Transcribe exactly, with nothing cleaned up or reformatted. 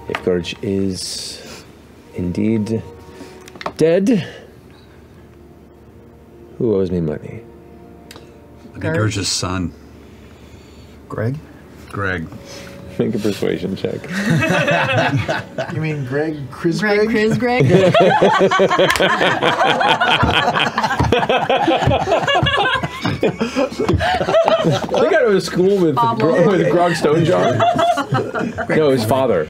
If Gurge is indeed dead, who owes me money? I think Gurge's son. Greg? Greg. Make a persuasion check. You mean Greg Greg Kisgregg? Kisgregg? I think I went to school with, Gro with Grog Stonejar. No, his father.